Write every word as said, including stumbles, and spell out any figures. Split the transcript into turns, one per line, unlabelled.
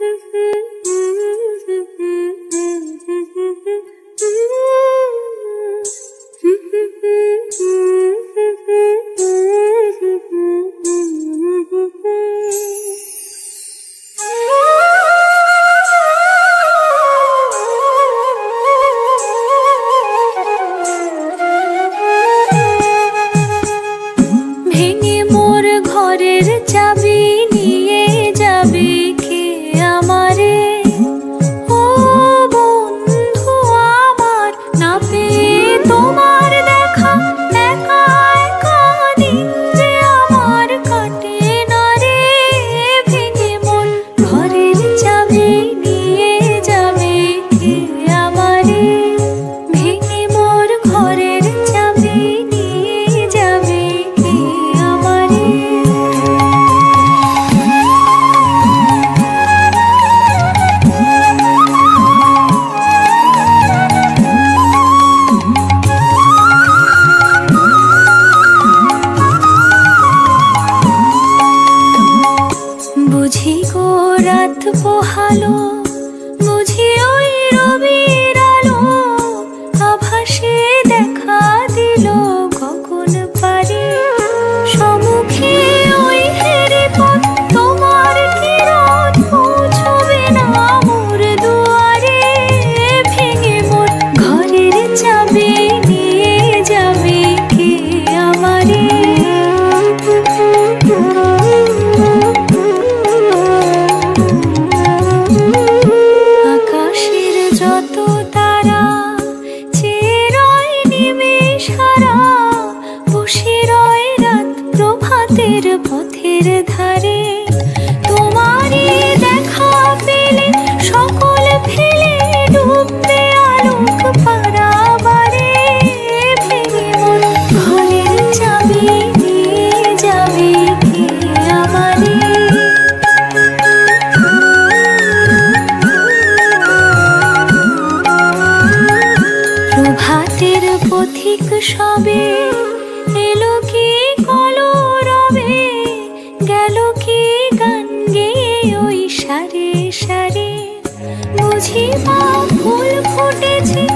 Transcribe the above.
বুঝি গো রাত পোহালো, বুঝি ওই রবির আলো আভাসে দেখা দিল গগন পারে। সম্মুখে ওই হেরি পথ তোমার কিরণ পৌঁছবে না মোর দুয়ারে। ভেঙে মোর ঘরের চাবি নিয়ে যাবে কে আমারে। যত তারা চিরই নিমেষহারা বসে রয় রাত প্রভাতের পথের ধারে। তোমারই দেখা পেলে সকল ফেলে ডুববে আলোক পারাবারে। ভেঙে মোর ঘরের চাবি নিয়ে যাবে কে আমারে। প্রভাতের পথিক সবে এলো কি কলরবে, গেল কি গান গেয়ে ওই সারে সারে। বুঝি বা ফুল ফুটেছে